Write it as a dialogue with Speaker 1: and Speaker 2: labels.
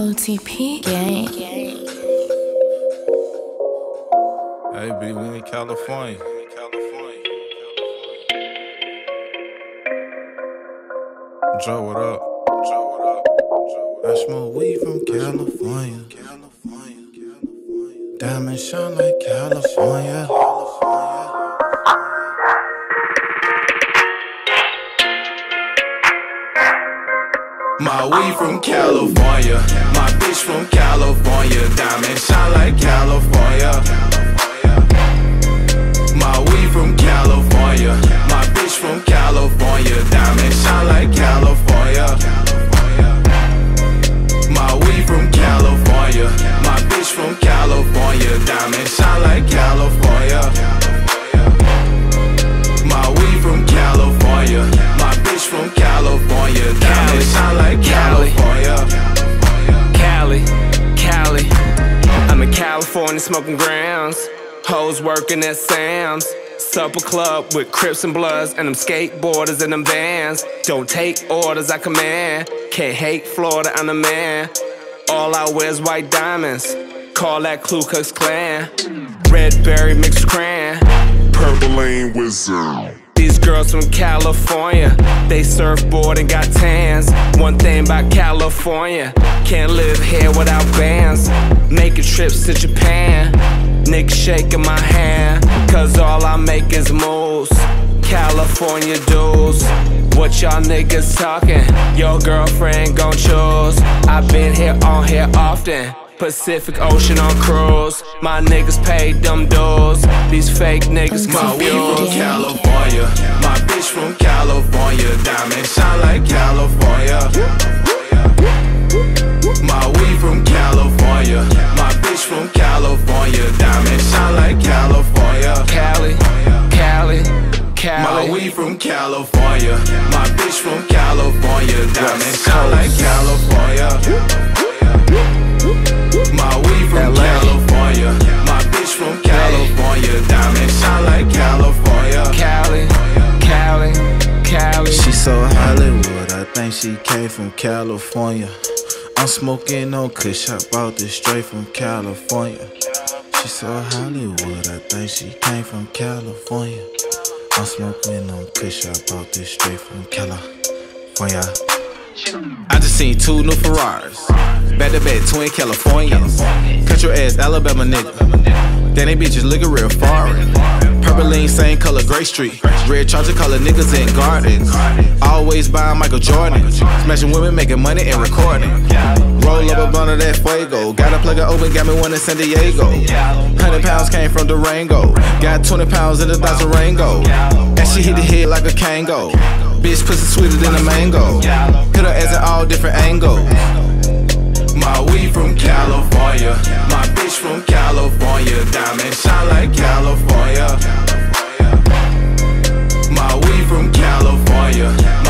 Speaker 1: OTP gang.
Speaker 2: Hey, B, we in California. Joe, what up? I smoke weed from California. Diamonds shine like California. My weed from California. My bitch from California. Diamonds shine like California. My weed from California. My bitch from California. Diamonds shine like California. My weed from California. My bitch from California. Diamonds shine like California. My weed from California. My bitch from California. Diamonds shine like California.
Speaker 3: Cali. I'm in California smoking grams. Hoes working at Sam's. Supper club with Crips and Bloods and them skateboarders and them vans. Don't take orders, I command. Can't hate Florida, I'm the man. All I wear is white diamonds. Call that Ku Klux Klan. Red berry mixed cran.
Speaker 4: Purple Lane Wizard.
Speaker 3: These girls from California, they surfboard and got tans. One thing about California, can't live here without bands. Making trips to Japan, niggas shaking my hand, cause all I make is moves. California dudes, what y'all niggas talking? Your girlfriend gon' choose. I've been here on here often. Pacific Ocean on cruise. My niggas paid them dues. These fake niggas
Speaker 2: My weed from
Speaker 3: confused.
Speaker 2: California. My bitch from California. Diamonds shine like California. My weed from California. My bitch from California. Diamonds shine like California.
Speaker 3: Cali.
Speaker 2: My weed from California. My bitch from California. Diamonds shine like California. My weed from California. My bitch from California. Diamonds shine like California.
Speaker 3: Cali.
Speaker 2: She so Hollywood, I think she came from California. I'm smoking on kush, I bought this straight from California. She so Hollywood, I think she came from California. I'm smoking on kush, I bought this straight from California. I just seen two new Ferraris, back-to-back twin Californians. Cut your ass Alabama nigga, then they bitches lookin' real foreign. Purple lean, same color, Gray Street. Red charger color niggas in gardens. Always buying Michael Jordan. Smashing women, making money and recording. Roll up a blunt of that fuego. Got a plug it open, got me one in San Diego. 100 pounds came from Durango. Got 20 pounds in the Dodge Durango. And she hit the head like a Kango. Bitch pussy sweeter than a mango. Hit her ass at all different angles. My weed from California. My bitch from California. Diamonds shine like California. My weed from California.